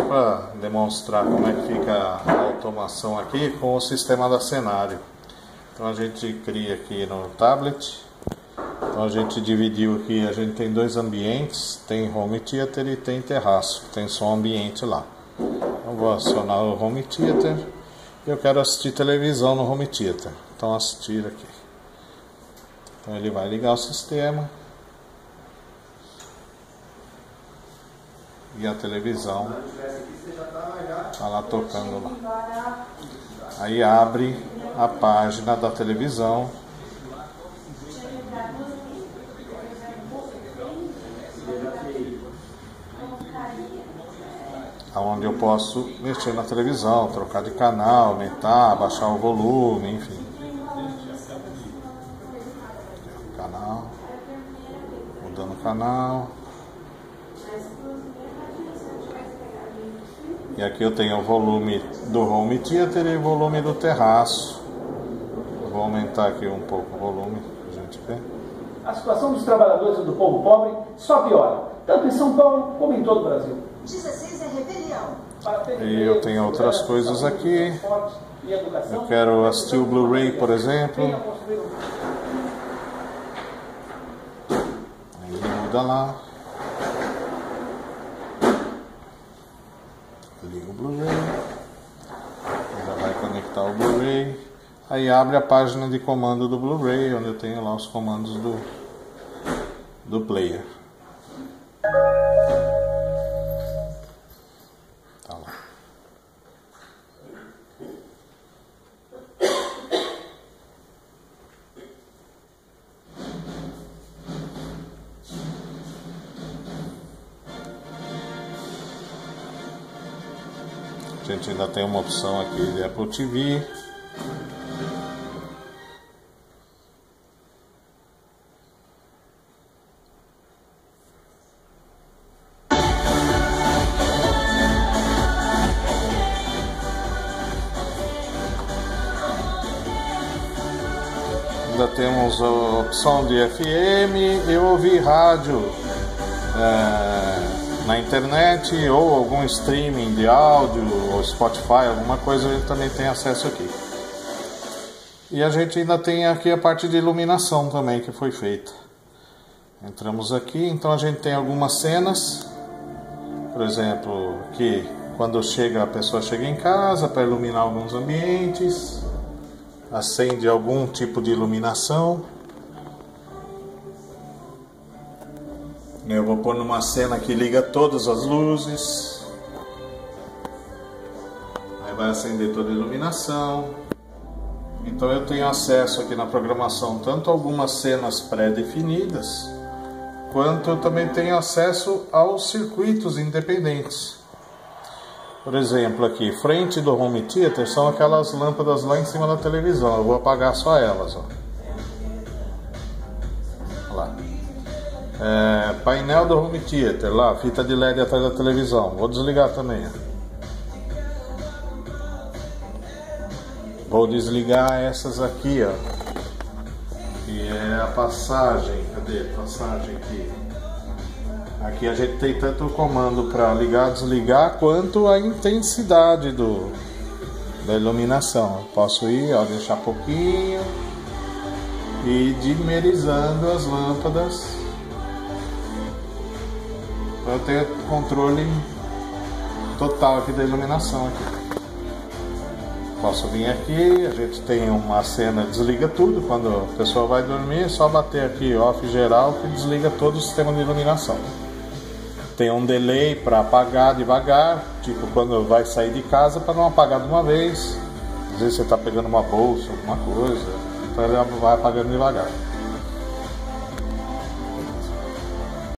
para demonstrar como é que fica a automação aqui com o sistema da Cenário. Então a gente cria aqui no tablet. Então a gente dividiu aqui, a gente tem dois ambientes, tem home theater e tem terraço, tem som ambiente lá. Então vou acionar o home theater e eu quero assistir televisão no home theater. Então assistir aqui. Então ele vai ligar o sistema e a televisão está lá tocando lá. Aí abre a página da televisão. Onde eu posso mexer na televisão, trocar de canal, aumentar, baixar o volume, enfim. Canal, mudando o canal. E aqui eu tenho o volume do home theater e o volume do terraço. Eu vou aumentar aqui um pouco o volume para a gente ver. A situação dos trabalhadores e do povo pobre só piora, tanto em São Paulo como em todo o Brasil. 16 é rebelião. E eu tenho outras coisas aqui. Eu quero assistir o Blu-ray, por exemplo. Aí muda lá. Liga o Blu-ray. Já vai conectar o Blu-ray. Aí abre a página de comando do Blu-ray, onde eu tenho lá os comandos do player. Tá lá. A gente ainda tem uma opção aqui de Apple TV. Ainda temos a opção de FM e ouvir rádio na internet ou algum streaming de áudio ou Spotify, alguma coisa, a gente também tem acesso aqui. E a gente ainda tem aqui a parte de iluminação também que foi feita. Entramos aqui, então a gente tem algumas cenas, por exemplo, que quando a pessoa chega em casa para iluminar alguns ambientes, acende algum tipo de iluminação. Eu vou pôr numa cena que liga todas as luzes. Aí vai acender toda a iluminação. Então eu tenho acesso aqui na programação tanto a algumas cenas pré-definidas, quanto eu também tenho acesso aos circuitos independentes. Por exemplo, aqui, frente do home theater são aquelas lâmpadas lá em cima da televisão. Eu vou apagar só elas, ó. Olha lá. Painel do home theater, lá, fita de LED atrás da televisão. Vou desligar também, ó. Vou desligar essas aqui, ó. Que é a passagem. Cadê a passagem aqui? Aqui a gente tem tanto o comando para ligar, desligar, quanto a intensidade da iluminação. Eu posso ir, ó, deixar pouquinho e dimerizando as lâmpadas para eu ter controle total aqui da iluminação aqui. Posso vir aqui, a gente tem uma cena desliga tudo, quando a pessoa vai dormir é só bater aqui off geral que desliga todo o sistema de iluminação. Tem um delay para apagar devagar, tipo quando vai sair de casa, para não apagar de uma vez. Às vezes você está pegando uma bolsa, alguma coisa, então ele vai apagando devagar.